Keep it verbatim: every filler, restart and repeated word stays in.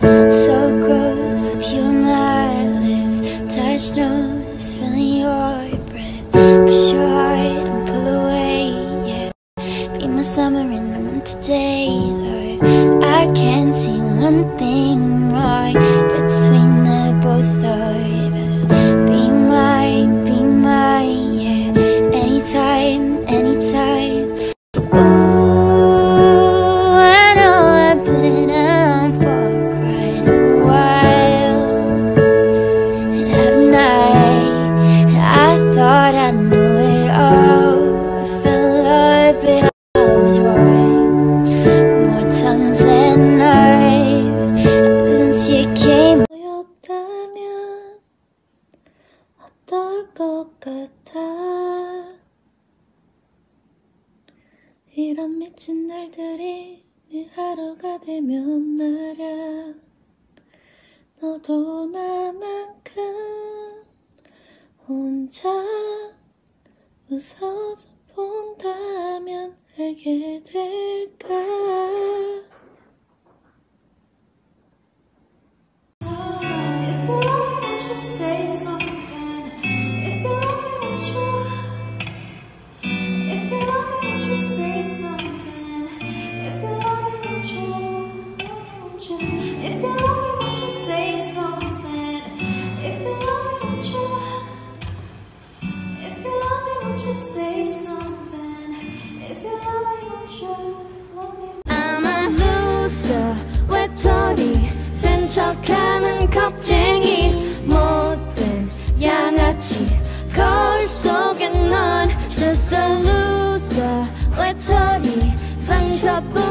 So close with you on my lips, touch nose, feeling your breath. Push your heart and pull away, yeah. Be my summer and the winter day, Lord. I can't see one thing wrong between the both of us. Be mine, be mine, yeah. Anytime, anytime. Ooh, I know I've been around for quite a while, and haven't I? And I thought I knew it all. I fell in love, but I was wrong more times than I've. Since you came, 였다면 어떨 것 같아? 이런 미친 날들이 네 하루가 되면 말야, 너도 나만큼 혼자 웃어줘 본다면 알게 될까? If you love me, won't you say something? If you love me, won't you? If you love me, won't you say something? If you love me, won't you? Won't you? If you love me, won't you say something? If you love me, won't you? If you love me, won't you say something? If you love me, won't you? Love me. I'm a loser, 외톨이, 센 척하는 겁쟁이, 못된 양아치, 거울 속에 넌 just a loser, 외톨이, 상처뿐.